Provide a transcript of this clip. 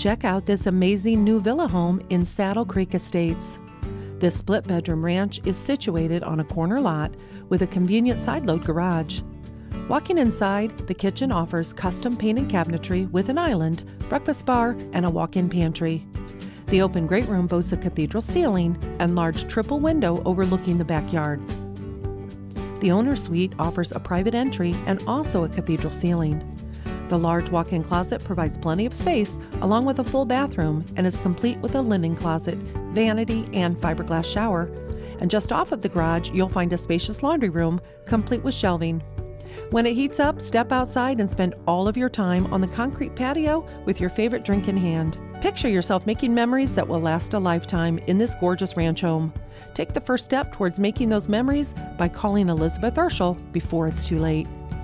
Check out this amazing new villa home in Saddle Creek Estates. This split-bedroom ranch is situated on a corner lot with a convenient side-load garage. Walking inside, the kitchen offers custom painted cabinetry with an island, breakfast bar, and a walk-in pantry. The open great room boasts a cathedral ceiling and large triple window overlooking the backyard. The owner's suite offers a private entry and also a cathedral ceiling. The large walk-in closet provides plenty of space along with a full bathroom and is complete with a linen closet, vanity, and fiberglass shower. And just off of the garage, you'll find a spacious laundry room complete with shelving. When it heats up, step outside and spend all of your time on the concrete patio with your favorite drink in hand. Picture yourself making memories that will last a lifetime in this gorgeous ranch home. Take the first step towards making those memories by calling Elizabeth Urschel before it's too late.